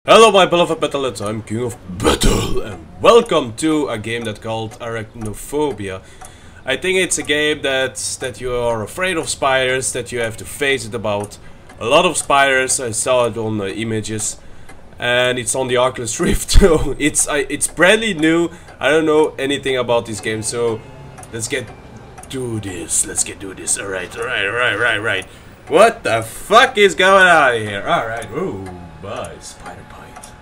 Hello my beloved metalheads, I'm King of Battle and welcome to a game that's called Arachnophobia. I think it's a game that you are afraid of spiders, that you have to face it about a lot of spiders. I saw it on the images and it's on the Oculus Rift, so it's brandly new. I don't know anything about this game, so let's get do this. Alright. What the fuck is going on here? Alright, ooh, bye, spider bite.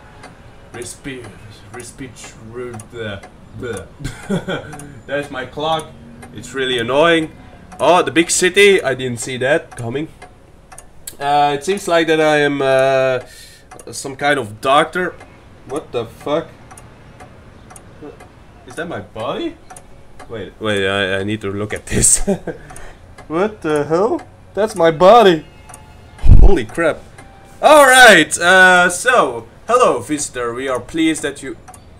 There's my clock. It's really annoying. Oh, the big city. I didn't see that coming. It seems like that I am some kind of doctor. What the fuck? Is that my body? Wait, I need to look at this. What the hell? That's my body. Holy crap. Alright, so hello visitor, we are pleased that you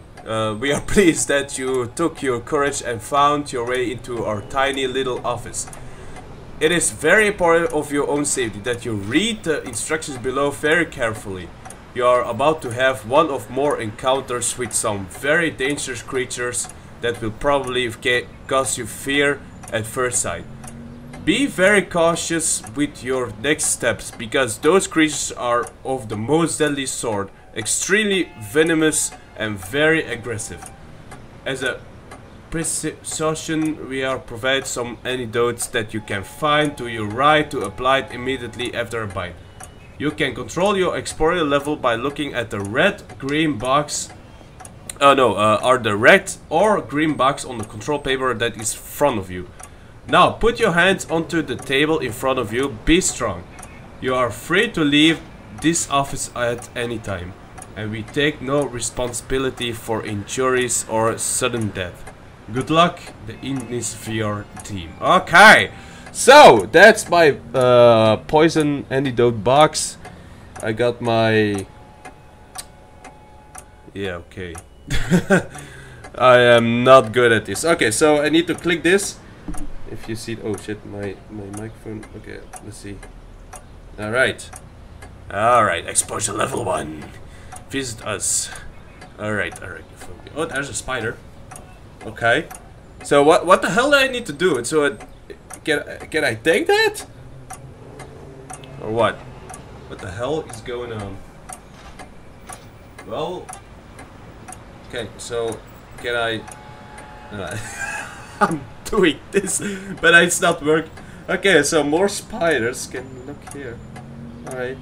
took your courage and found your way into our tiny little office. It is very important of your own safety that you read the instructions below very carefully. You are about to have one of more encounters with some very dangerous creatures that will probably cause you fear at first sight. Be very cautious with your next steps, because those creatures are of the most deadly sort, extremely venomous and very aggressive. As a precaution, we are provide some antidotes that you can find to your right to apply it immediately after a bite. You can control your exposure level by looking at the red, green box. Are the red or green box on the control paper that is in front of you. Now put your hands onto the table in front of you. Be strong. You are free to leave this office at any time, and we take no responsibility for injuries or sudden death. Good luck, the VR team. Okay, so that's my poison antidote box. I got my... Yeah, okay. I am not good at this. Okay, so I need to click this. If you see, oh shit, my microphone. Okay, let's see. Alright, exposure level 1. Visit us. Alright. Oh, there's a spider. Okay, so what the hell do I need to do? So can I take that? Or what? What the hell is going on? Well, okay, so can I? I'm doing this, but it's not working. Okay, so more spiders. Can you look here? Alright.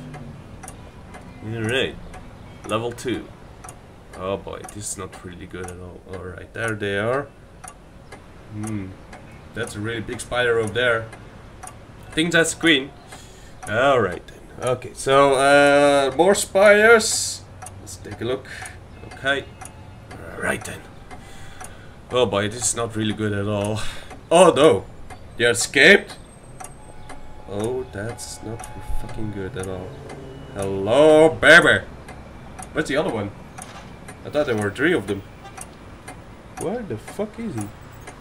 Level 2. Oh boy, this is not really good at all. Alright, there they are. That's a really big spider over there. I think that's queen. Alright then. Okay, so more spiders. Let's take a look. Okay. Alright then. Oh boy, this is not really good at all. Oh no! They escaped? Oh, that's not fucking good at all. Hello, baby! Where's the other one? I thought there were 3 of them. Where the fuck is he?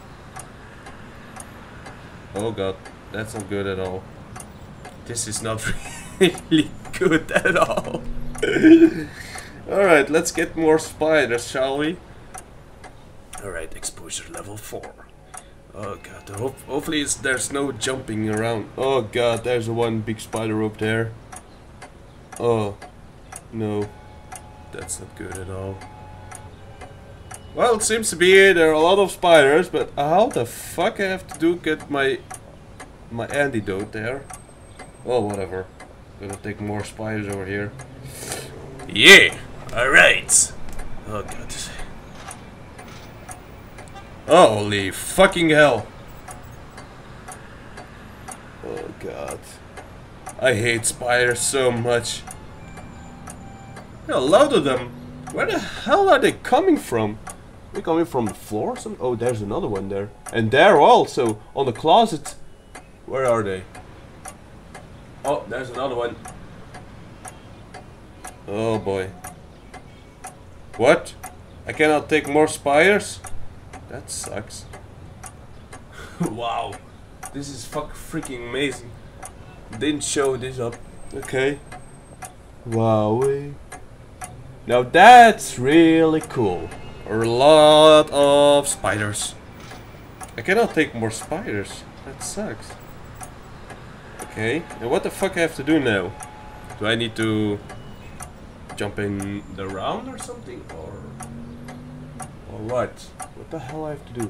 Oh god, that's not good at all. This is not really good at all. Alright, let's get more spiders, shall we? Alright, exposure level 4. Oh god, hopefully there's no jumping around. Oh god, there's one big spider up there. Oh, no. That's not good at all. Well, it seems to be there are a lot of spiders, but how the fuck I have to do get my antidote there? Oh, whatever. Gonna take more spiders over here. Yeah! Alright! Oh god. Holy fucking hell. Oh god. I hate spiders so much. There are a lot of them. Where the hell are they coming from? Are they coming from the floor or something? Oh, there's another one there. And there also, on the closet. Where are they? Oh, there's another one. Oh boy. What? I cannot take more spiders? That sucks. Wow, this is freaking amazing. Didn't show this up. Okay. Wow. Now that's really cool. A lot of spiders. I cannot take more spiders. That sucks. Okay, and what the fuck I have to do now? Do I need to jump in the round or something? Or what? What the hell I have to do?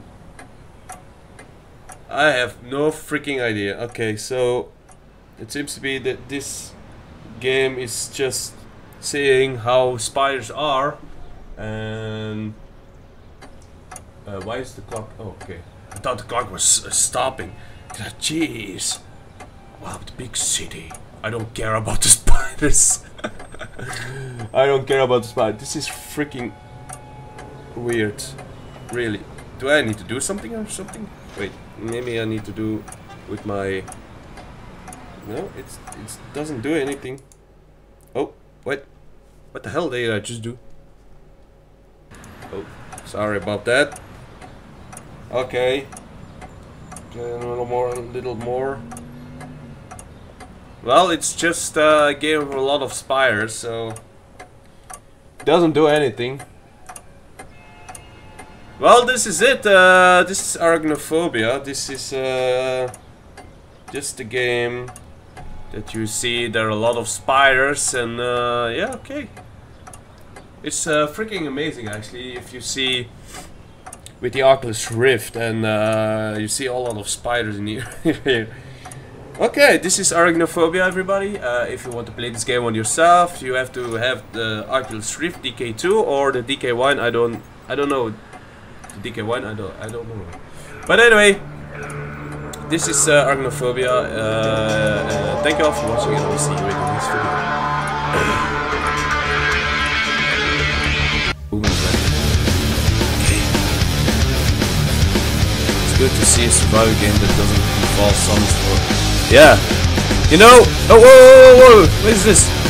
I have no freaking idea. Okay, so it seems to be that this game is just saying how spiders are, and why is the clock? Oh, okay. I thought the clock was stopping. Jeez. Wow, the big city. I don't care about the spiders. I don't care about the spiders. This is freaking weird. Really. Do I need to do something or something? Wait, maybe I need to do with my... No, it doesn't do anything. Oh, what? What the hell did I just do? Oh, sorry about that. Okay. A little more. Well, it's just a game with a lot of spiders, so it doesn't do anything. Well, this is it. This is Arachnophobia. This is just a game that you see there are a lot of spiders, and yeah, okay. It's freaking amazing, actually, if you see with the Oculus Rift, and you see a lot of spiders in here. Okay, this is Arachnophobia, everybody. If you want to play this game on yourself, you have to have the Oculus Rift DK2 or the DK1. I don't know. The DK1, I don't know. But anyway, this is Arachnophobia. Thank you all for watching, and I'll see you in the next video. It's good to see a survival game that doesn't involve zombies for... Yeah! You know... Oh, whoa, whoa, whoa, whoa! What is this?